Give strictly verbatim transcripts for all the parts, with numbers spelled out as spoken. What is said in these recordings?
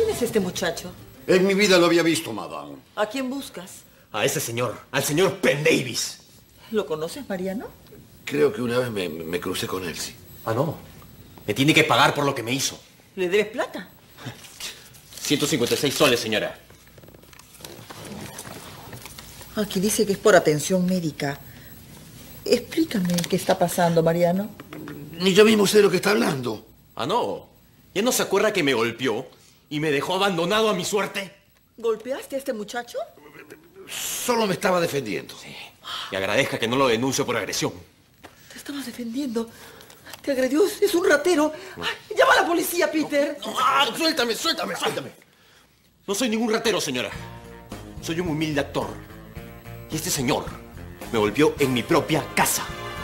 ¿Quién es este muchacho? En mi vida lo había visto, madame. ¿A quién buscas? A ese señor, al señor Pendavis. ¿Lo conoces, Mariano? Creo que una vez me, me crucé con él, sí. Ah, no. Me tiene que pagar por lo que me hizo. ¿Le debes plata? ciento cincuenta y seis soles, señora. Aquí dice que es por atención médica. Explícame qué está pasando, Mariano. Ni yo mismo sé de lo que está hablando. Ah, no. ¿Ya no se acuerda que me golpeó y me dejó abandonado a mi suerte? ¿Golpeaste a este muchacho? Solo me estaba defendiendo. Sí. Y agradezca que no lo denuncio por agresión. Te estabas defendiendo. Te agredió. Es un ratero. Ay, llama a la policía, Peter. No, no, ah, suéltame, suéltame, suéltame. No soy ningún ratero, señora. Soy un humilde actor. Y este señor me golpeó en mi propia casa.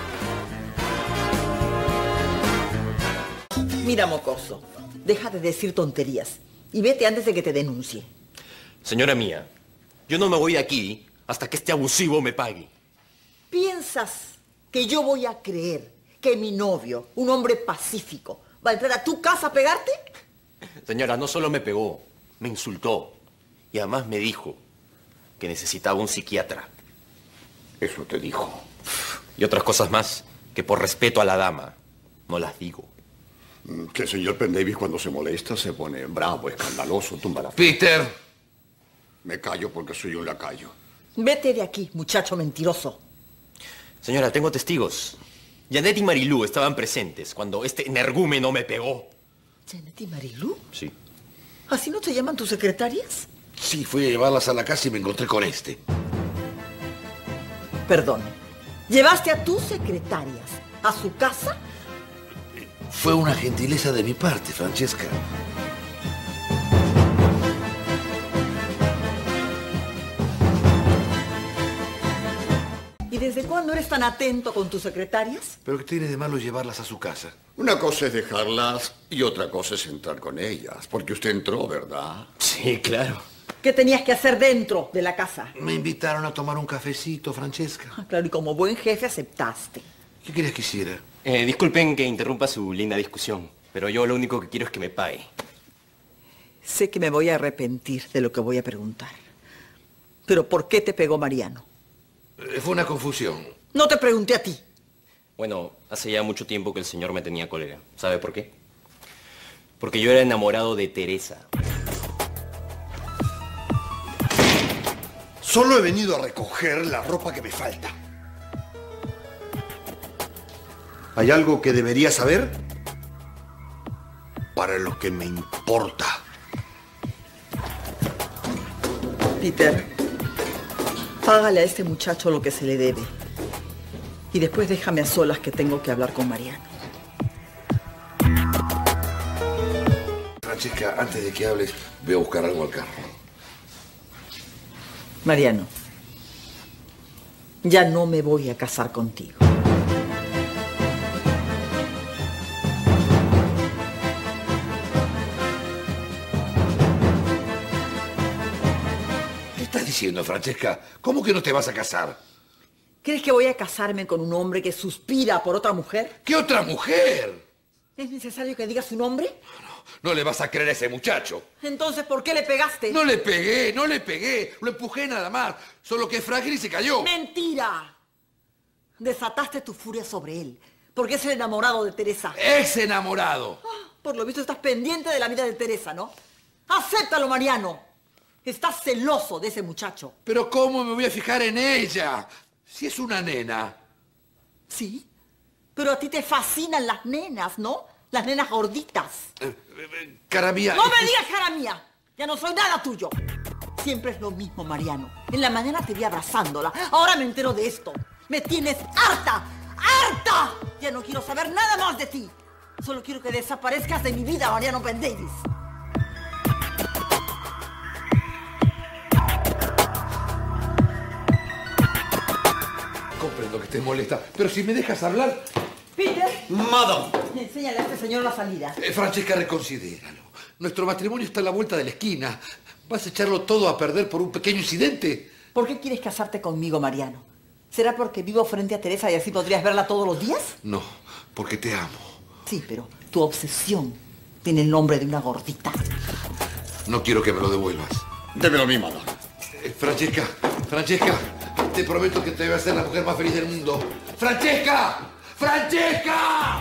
Mira, mocoso, deja de decir tonterías y vete antes de que te denuncie. Señora mía, yo no me voy de aquí hasta que este abusivo me pague. ¿Piensas que yo voy a creer que mi novio, un hombre pacífico, va a entrar a tu casa a pegarte? Señora, no solo me pegó, me insultó. Y además me dijo que necesitaba un psiquiatra. Eso te dijo. Y otras cosas más que por respeto a la dama no las digo. Que el señor Pendavis cuando se molesta se pone bravo, escandaloso, tumba la... Peter. Me callo porque soy un lacayo. Vete de aquí, muchacho mentiroso. Señora, tengo testigos. Janet y Marilú estaban presentes cuando este energúmeno me pegó. ¿Janet y Marilú? Sí. ¿Así no te llaman tus secretarias? Sí, fui a llevarlas a la casa y me encontré con este. Perdón. ¿Llevaste a tus secretarias a su casa? Fue una gentileza de mi parte, Francesca. ¿Y desde cuándo eres tan atento con tus secretarias? ¿Pero qué tiene de malo llevarlas a su casa? Una cosa es dejarlas y otra cosa es entrar con ellas. Porque usted entró, ¿verdad? Sí, claro. ¿Qué tenías que hacer dentro de la casa? Me invitaron a tomar un cafecito, Francesca. Ah, claro, y como buen jefe aceptaste. ¿Qué querías que hiciera? Eh, disculpen que interrumpa su linda discusión, pero yo lo único que quiero es que me pague. Sé que me voy a arrepentir de lo que voy a preguntar. Pero ¿por qué te pegó Mariano? Eh, fue una confusión. No te pregunté a ti. Bueno, hace ya mucho tiempo que el señor me tenía cólera. ¿Sabe por qué? Porque yo era enamorado de Teresa. Solo he venido a recoger la ropa que me falta. ¿Hay algo que debería saber? Para lo que me importa. Peter, págale a este muchacho lo que se le debe. Y después déjame a solas que tengo que hablar con Mariano. Francesca, antes de que hables, voy a buscar algo al carro. Mariano, ya no me voy a casar contigo. ¿Qué estás diciendo, Francesca? ¿Cómo que no te vas a casar? ¿Crees que voy a casarme con un hombre que suspira por otra mujer? ¿Qué otra mujer? ¿Es necesario que diga su nombre? No, no le vas a creer a ese muchacho. Entonces, ¿por qué le pegaste? No le pegué, no le pegué. Lo empujé nada más. Solo que es frágil y se cayó. ¡Mentira! Desataste tu furia sobre él, porque es el enamorado de Teresa. ¡Es enamorado! Ah, por lo visto estás pendiente de la vida de Teresa, ¿no? ¡Acéptalo, Mariano! Estás celoso de ese muchacho. Pero ¿cómo me voy a fijar en ella? Si es una nena. Sí, pero a ti te fascinan las nenas, ¿no? Las nenas gorditas. Eh, eh, cara mía... ¡No me digas cara mía! Ya no soy nada tuyo. Siempre es lo mismo, Mariano. En la mañana te vi abrazándola. Ahora me entero de esto. Me tienes harta, harta. Ya no quiero saber nada más de ti. Solo quiero que desaparezcas de mi vida, Mariano Pendavis. Comprendo que estés molesta, pero si me dejas hablar... Peter. Madame. Enséñale a este señor la salida. Eh, Francesca, reconsidéralo. Nuestro matrimonio está a la vuelta de la esquina. ¿Vas a echarlo todo a perder por un pequeño incidente? ¿Por qué quieres casarte conmigo, Mariano? ¿Será porque vivo frente a Teresa y así podrías verla todos los días? No, porque te amo. Sí, pero tu obsesión tiene el nombre de una gordita. No quiero que me lo devuelvas. Démelo mi mano. Eh, Francesca, Francesca, te prometo que te voy a hacer la mujer más feliz del mundo. ¡Francesca! ¡Francesca!